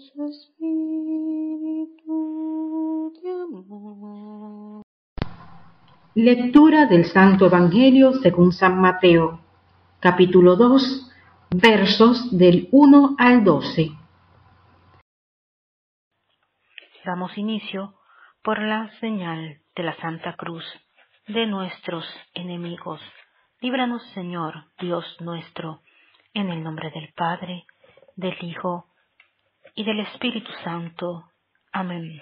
su espíritu de amor. Lectura del Santo Evangelio según San Mateo, capítulo 2, versos del 1 al 12. Damos inicio por la señal de la Santa Cruz de nuestros enemigos. Líbranos, Señor, Dios nuestro, en el nombre del Padre, del Hijo y del Espíritu Santo. Amén.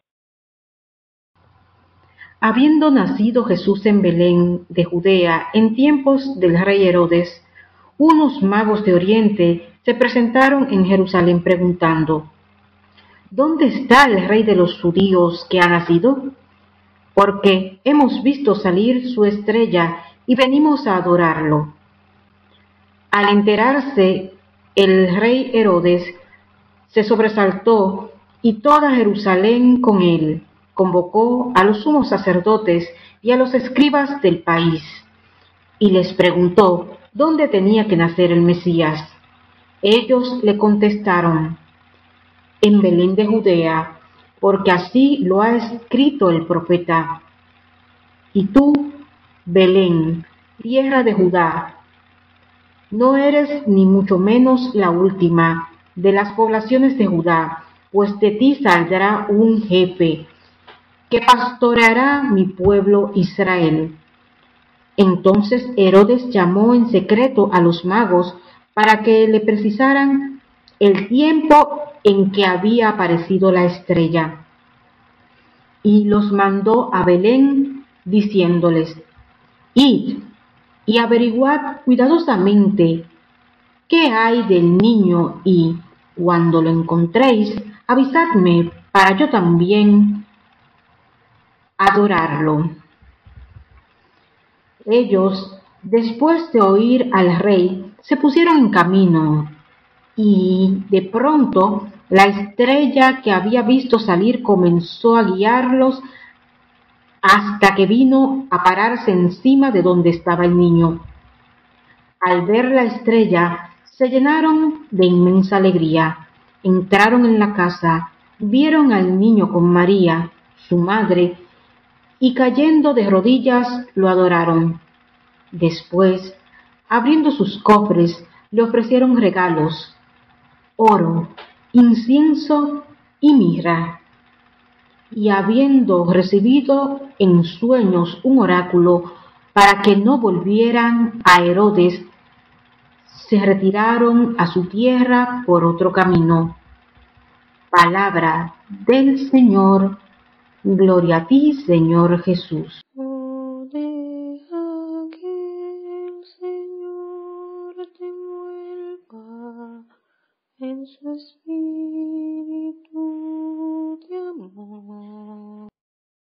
Habiendo nacido Jesús en Belén de Judea en tiempos del rey Herodes, unos magos de Oriente se presentaron en Jerusalén preguntando: ¿Dónde está el rey de los judíos que ha nacido? Porque hemos visto salir su estrella y venimos a adorarlo. Al enterarse el rey Herodes, se sobresaltó y toda Jerusalén con él. Convocó a los sumos sacerdotes y a los escribas del país y les preguntó dónde tenía que nacer el Mesías. Ellos le contestaron: en Belén de Judea, porque así lo ha escrito el profeta. Y tú, Belén, tierra de Judá, no eres ni mucho menos la última de las poblaciones de Judá, pues de ti saldrá un jefe que pastoreará mi pueblo Israel. Entonces Herodes llamó en secreto a los magos para que le precisaran el tiempo en que había aparecido la estrella, y los mandó a Belén diciéndoles: id y averiguad cuidadosamente qué hay del niño y, cuando lo encontréis, avisadme para yo también adorarlo. Ellos, después de oír al rey, se pusieron en camino, y de pronto la estrella que había visto salir comenzó a guiarlos hasta que vino a pararse encima de donde estaba el niño. Al ver la estrella, se llenaron de inmensa alegría. Entraron en la casa, vieron al niño con María, su madre, y cayendo de rodillas lo adoraron. Después, abriendo sus cofres, le ofrecieron regalos: oro, incienso y mirra. Y habiendo recibido en sueños un oráculo para que no volvieran a Herodes, se retiraron a su tierra por otro camino. Palabra del Señor. Gloria a ti, Señor Jesús. Oh, deja que el Señor te envuelva en su espíritu